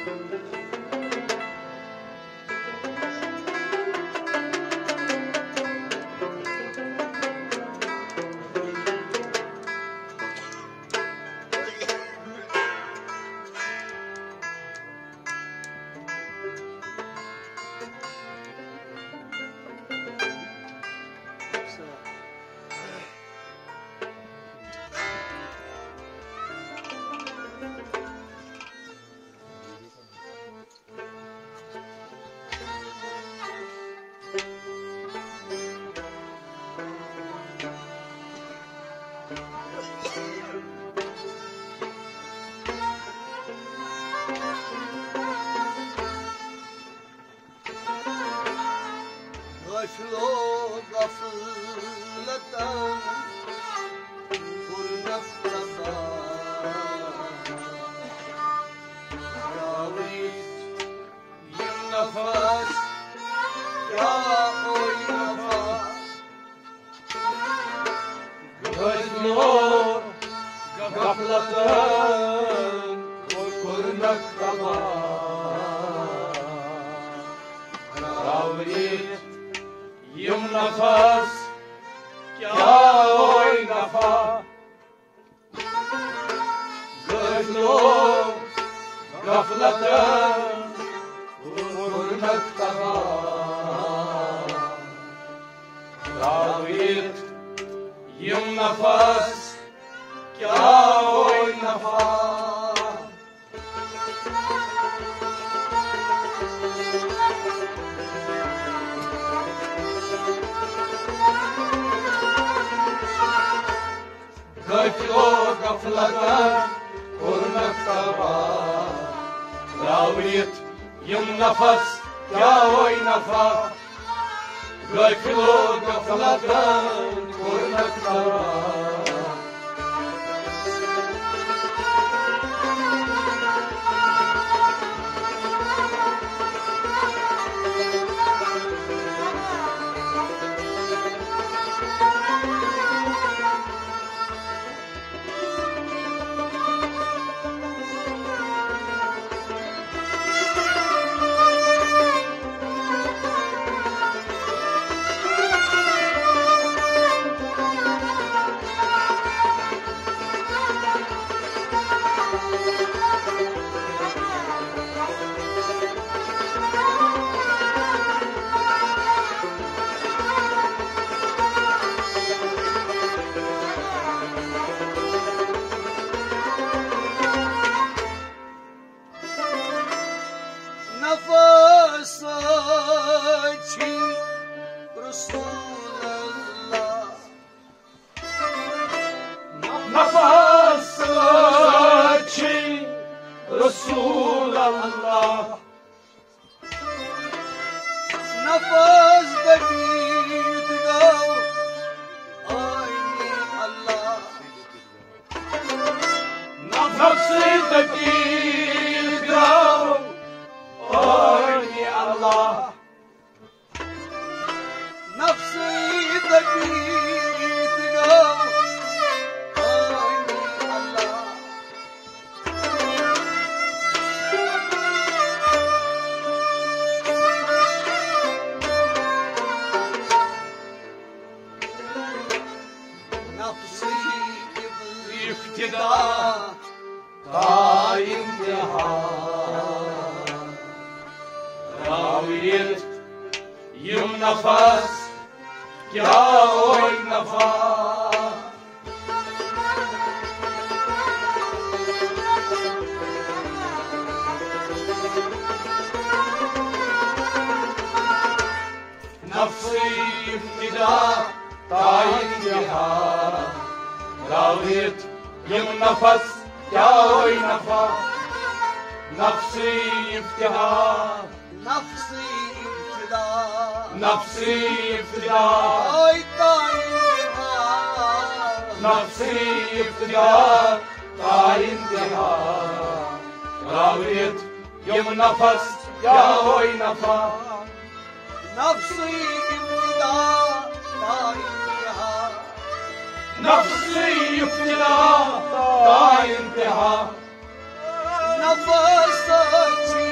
नफस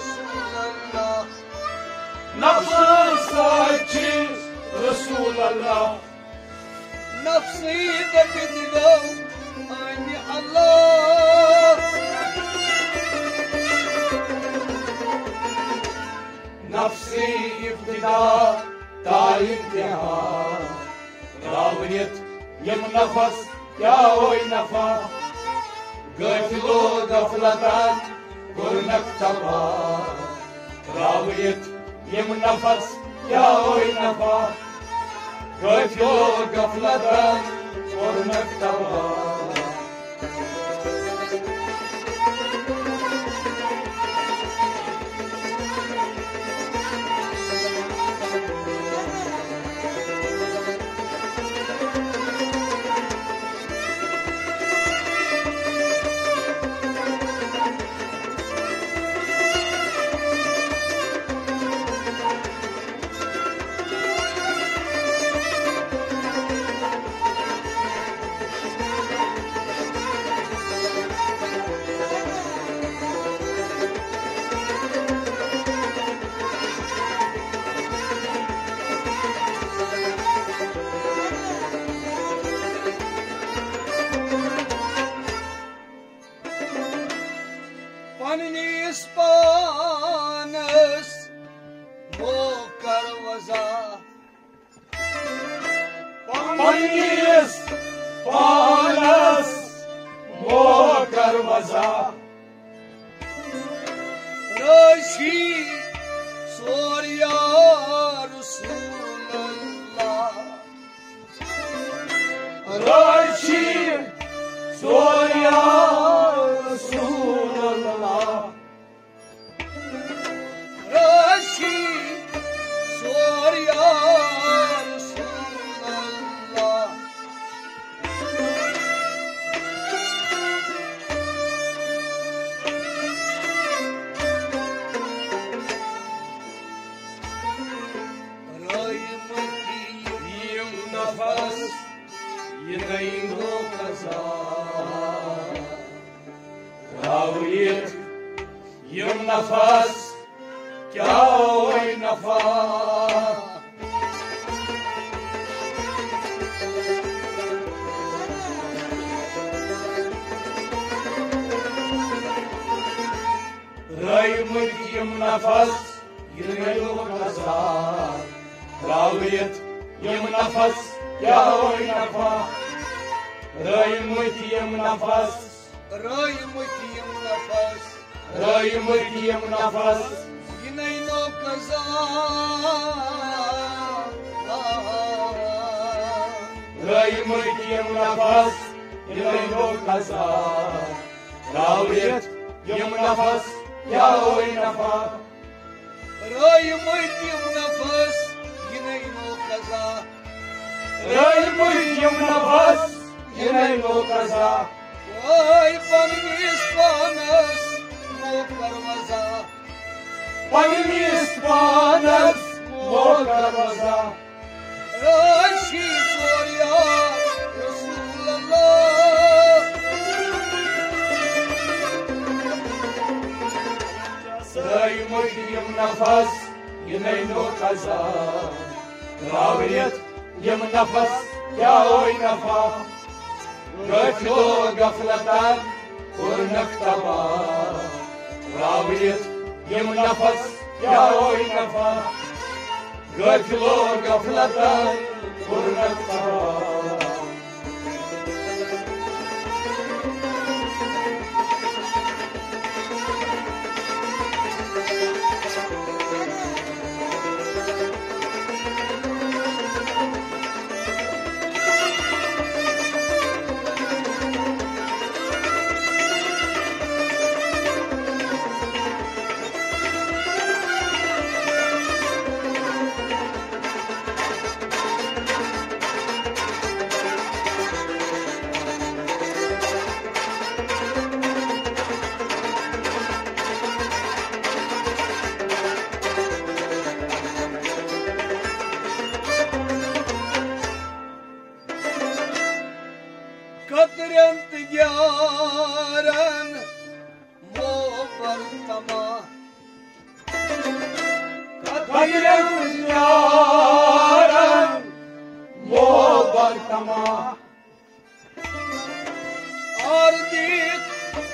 رسول الله نفس ساچی رسول الله نفسي بفدلو عيني الله نفسي ابتدا تا انتها راويت يم نفس يا وي نفا غفلو غفلتان قرنك تبا راويت يم نفس يا وي نفا غفلو غفلتان قرنك تبا Panini Spanes Mokar Vaza Panis Panas Mokar Vaza Rashi Soria Rasulullah Rashi Soya Rasulullah Rashi Soria Rasulullah Yim nafas Yinayno kaza Rawiyet Yim nafas Kya oy nafa Raymut yim nafas Yinayno kaza Rawiyet yim nafas Kya oy nafa Raymut yim nafas Raymut yim nafas Raymut yim nafas Yinayno kaza Raymut yim nafas Yinayno kaza Rawiyet yim nafas Ya oy nafa Raymut yim nafas Yinayno kaza Raymut yim nafas Yinayno kaza Vay Panini Spanes Mokar Vaza Panis Panas Mokar Vaza Rashi Soria Rasulullah Raymut yim nafas Yinayno kaza Rawiyet yim nafas Ya oy nafa Gaflo gaflatan Kurnak taba Rawiyet yim nafas Ya oy nafa Gaflo gaflatan Kurnak taba Kadirem yarım Mobar tama Ardik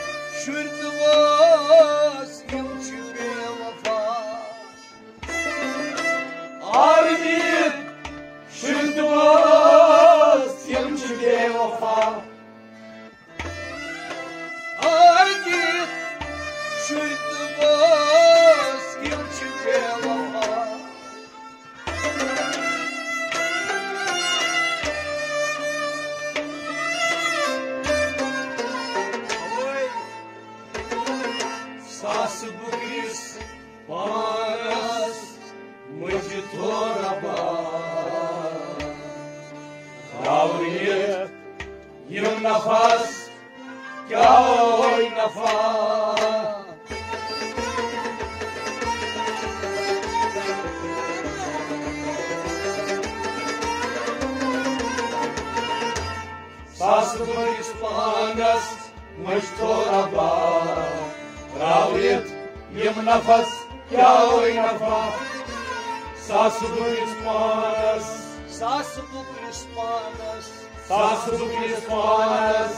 şürtüvaz yılçı bevafa Ardik şürtüvaz yılçı bevafa Ardik şürtüvaz yılçı bevafa Sas bugis paras mujhe thora ba Ravriyet yim nafas kya oy nafa Sas bugis paras mujhe thora ba Ravriyet yim nafas kya oy nafa Sas bugis paras Sas bugis paras Sas bugis paras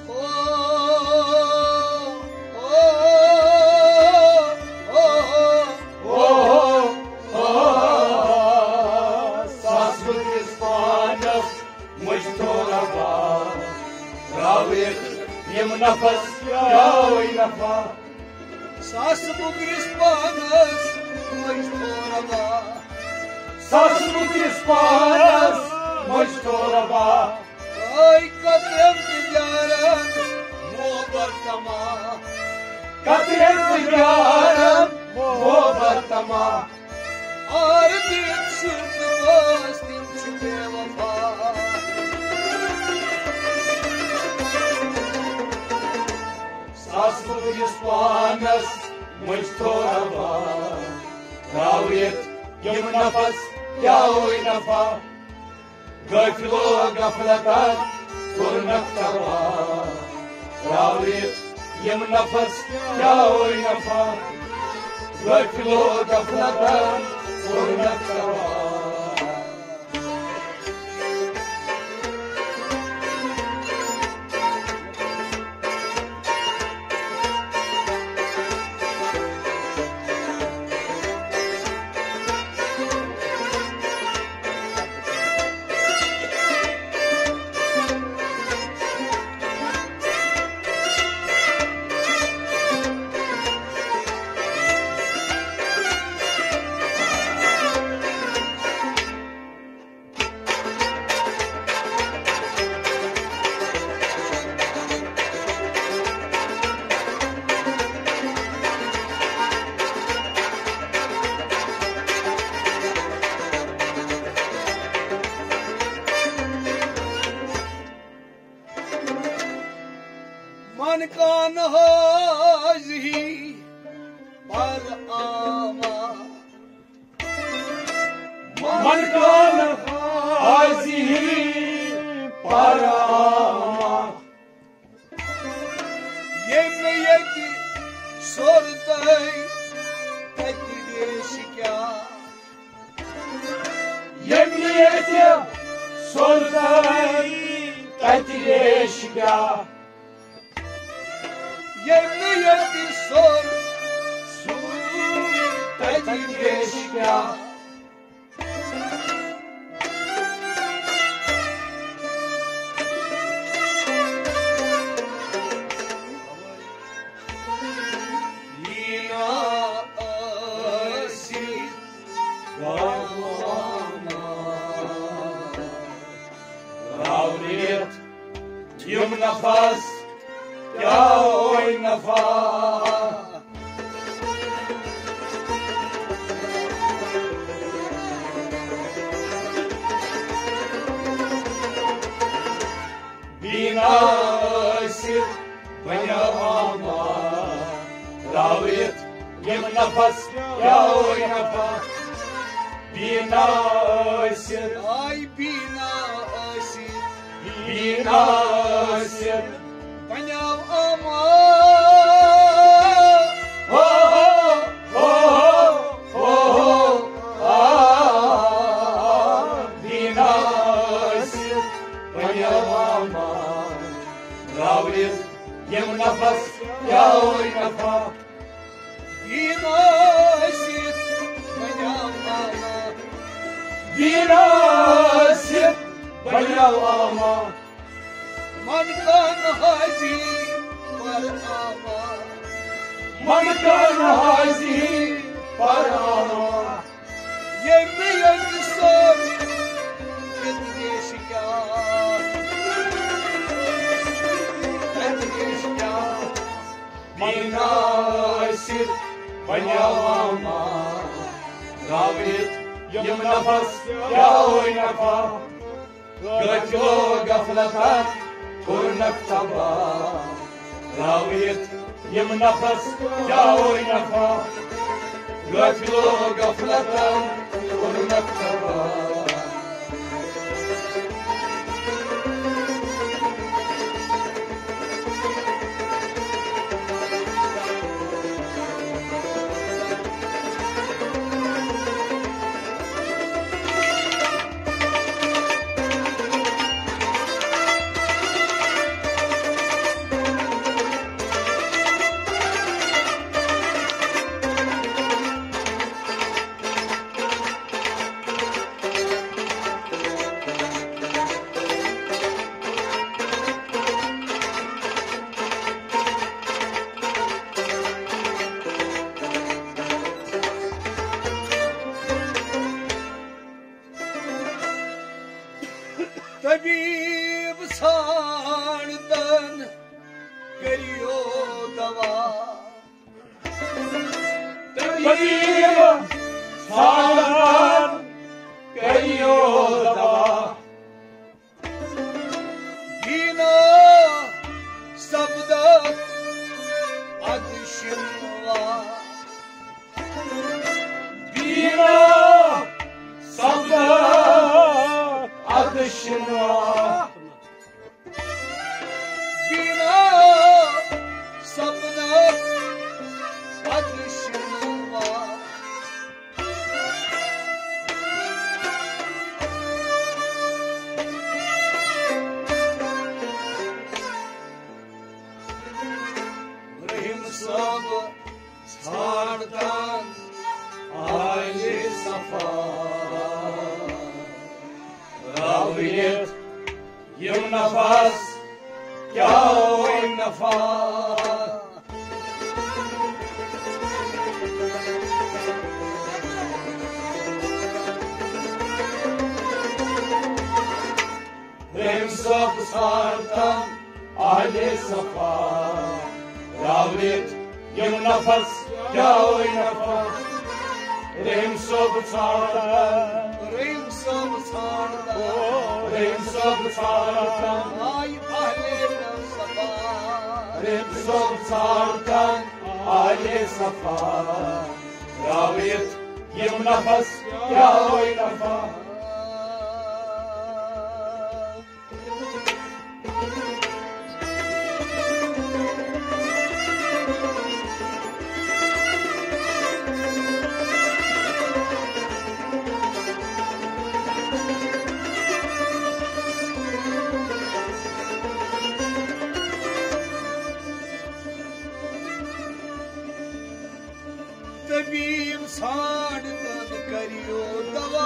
Sas bugis paras mujhe thora ba Ravriyet yim nafas kya oy nafa Sas bugis paras mujhe thora ba Sas bugis paras mujhe thora ba Ay katrem ticaret mobar tama Kadirem yarım Mobar tama Ardik şürtüvaz yılçı bevafa Sas bugis paras mujhe thora ba Ravriyet yim nafas kya oy nafa Gafilo gaflatan kurnak tava Ravriyet yim nafas kya oy nafa Gafilo gaflatan kurnak tava मन कान हाज़ी पर आमा Man kan hazi parama Yemeyeti sorday tekli şikâ Yemniyetim sorday katileşga Yemeyeti sor katileşga Lina asit Ravriyet yim nafas kya oy nafa Bina asir banyama Ravriyet yim nafas kya oy nafa Bina asir ay bina asit Bina asir Banyav ama Oh oh oh oh बन्यो आमान रावित यम नफस याओ नफा विनाशित बन्यो आमान विनाशित बन्यो आमान मन कान हाजी पर आमान मन कान हाजी पर आमान ये मियक सोर कितने शिकार विनाशित बन्यो आमान रावित यम नफस याओ नफा गजो गफलतन कुर्नक तबा रावित यम नफस याओ नफा गजो गफलतन कुर्नक तबा तबीब साणदन करियो दवा तबीब साणदन करियो दवा बिना शब्द अदशिनवा बिना शब्द अदशिनवा बिना शब्द अदशिनवा रहीम सब छाड़दान आले सफा रावित यम नफस क्या नफा रहीम सब सार्थम आहले सफा रावित यम नफस क्या नफा रहीम सब सार्थम रहीम सब छाड़दान रहीम सब सार्थम आई आहले सफा रहीम सब सार्थम आहले सफा रावित यम नफस क्या नफा तबीब साणदन करियो दवा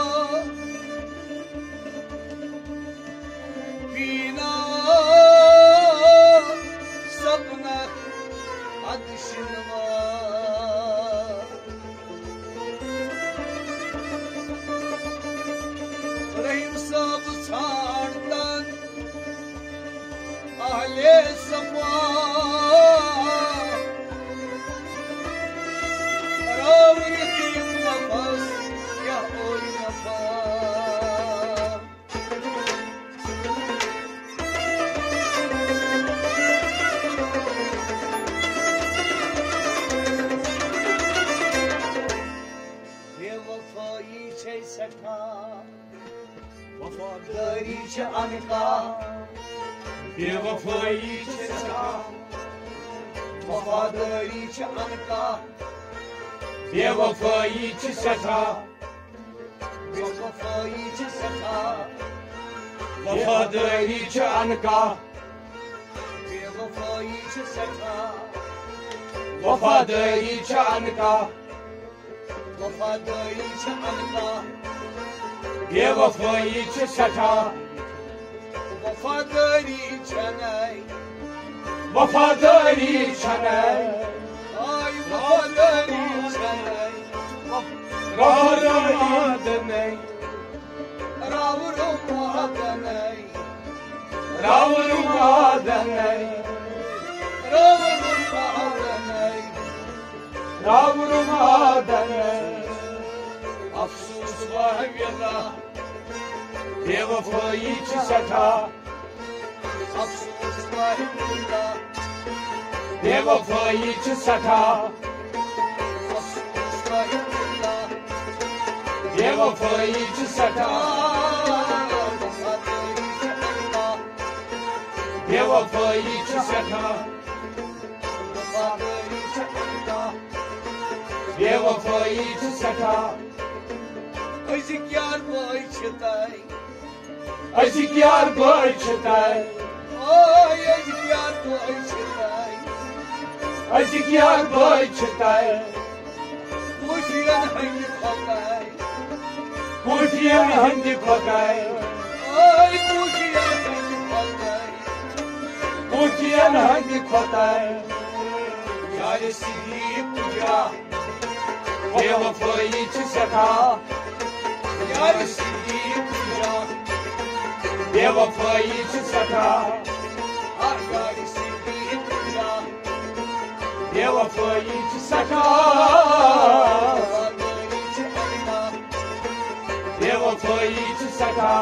बिना सपना अदशिनवा रहीम सब साणदन आहले सफा रावित यम नफस क्या नफा बेवफाई छे सठा वफादारी छे अनका बेवफाई छे सठा वफादारी छे अनका बेवफाई छे सठा बेवफाई छे सठा وفاداری چه انگاه بی‌وفایی چه ستا وفاداری چه انگاه وفاداری چه انگاه بی‌وفایی چه ستا وفاداری چه نی وفاداری چه نی آی وفاداری چه نی وفاداری نی راورم آدنی راولم آدنی راورم آدنی راولم آدنی افسوس واهم یلا بی‌وفایی چه ستا افسوس واهم یلا بی‌وفایی چه ستا افسوس واهم یلا بی‌وفایی چه ستا بی‌وفایی چه ستا بی‌وفایی چه ستا Azıcık yar boy çıtay, ازیک یار بای چتای ay azıcık yar boy çıtay. ازیک یار بای چتای Kuşuyan hangi kokay, کوتیم هندی پکای ay kuşuyan hangi kokay. کوتیم هندی کتای Yar sidi kuca, بی‌وفایی چه ستا yar sidi kuca, بی‌وفایی چه ستا ay yar sidi kuca. بی‌وفایی چه ستا Vafadari çıkma, بی‌وفایی چه ستا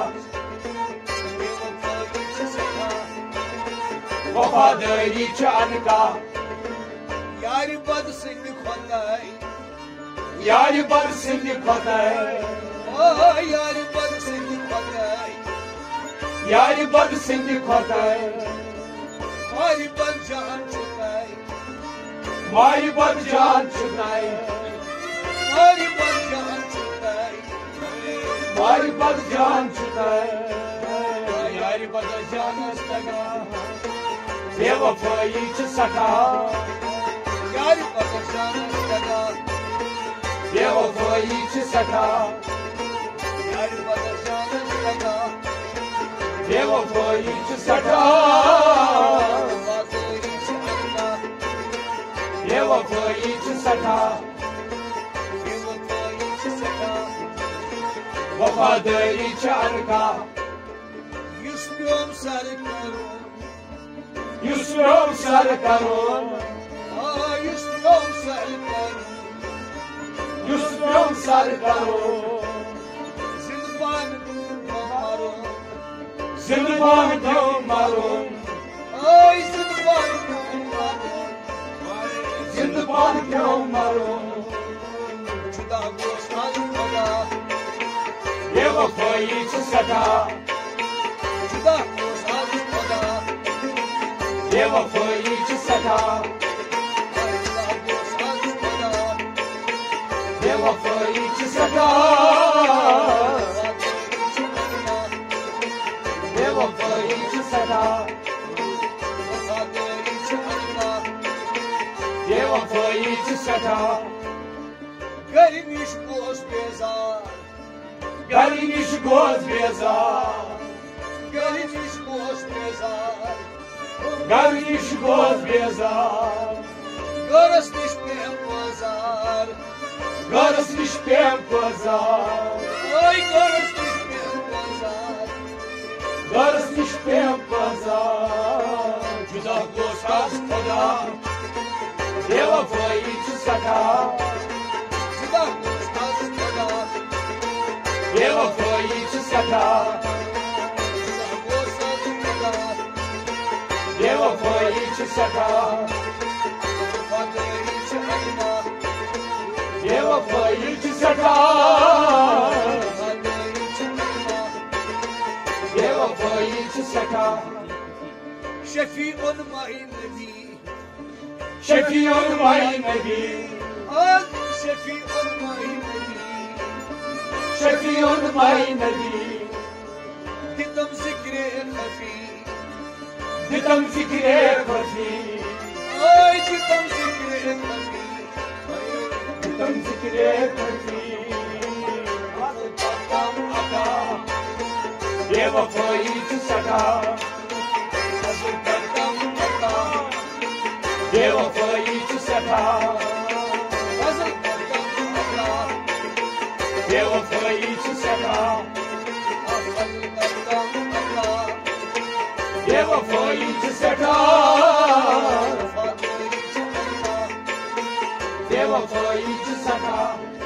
vefayı çıkma. وفاداری چه انگاه Yar bad seni kokay, یاری بر سندی کتای ay yar bad seni kokay. یاری بر سندی کتای Ay bad can çıkay. ماری بر جان چنای Mari bacan çıkay, ماری بر جان چنای yari bacan astaga, بی‌وفایی چه ستا yari bacan astaga, بی‌وفایی چه ستا yari bacan astaga. بی‌وفایی چه ستا Vafadari çıkma, بی‌وفایی چه ستا vefayı çıkma. وفاداری چه انگاه Yüzmüyorum sarıklarım, یوسف سر کرون ay yüzmüyorum sarıklarım. یوسف سر کرون Zindanım kamarım, زندگان دیو مارون ay zindanım kamarım. زندگان دیو مارون Juda gostan koda, بی‌وفایی چه ستا juda gostan koda. بی‌وفایی چه ستا بی‌وفایی چه ستا بی‌وفایی چه ستا بی‌وفایی چه ستا Gelmiş boz bezar, گرینیش گوز بیزار gelmiş boz bezar. گرینیش گوز بیزار Görüşmüş ben pazar, گرسنیش پیم پزار ay görüşmüş ben pazar. گرسنیش پیم پزار جدا گوش از خدا بی‌وفایی چه ستا Juda gostan koda, بی‌وفایی چه ستا juda gostan koda. بی‌وفایی چه ستا Vafadari çıkma, بی‌وفایی چه ستا vafadari çıkma. بی‌وفایی چه ستا Şefi'un mahinevi, شفیع مای نبی ay şefi'un mahinevi. شفیع مای نبی दितम जिक्र खफी दितम जिक्र खफी ओए दितम जिक्र खफी दितम जिक्र खफी बेवफाई च सदा बेवफाई च सदा बेवफाई च सदा बेवफाई च सदा बेवफाई च सदा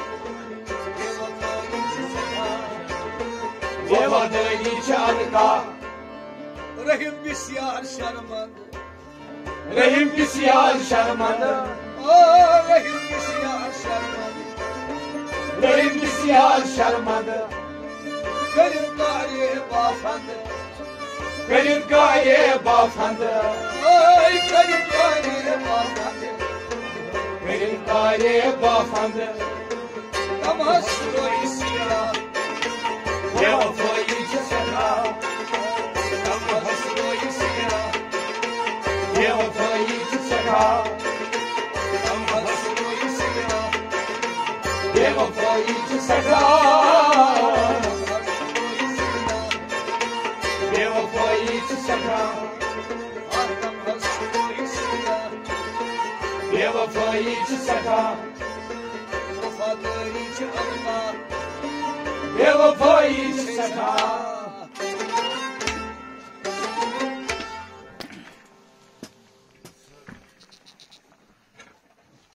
बेवफाई च अनका रहीम बिस्यार शर्मंद रहीम बिस्यार शर्मंद ओ रहीम बिस्यार शर्मंद रहीम बिस्यार शर्मंद करीम काये बाफंद करीम काये बाफंद ओए करीम काये बाफंद करीम काये बाफंद तमस रोइसिया बेवफाई च सदा तमस रोइसिया बेवफाई च सदा तमस रोइसिया बेवफाई च सदा बेवफाई च सदा तमस रोइसिया बेवफाई च सदा वफादारी च अल्लाह बेवफाई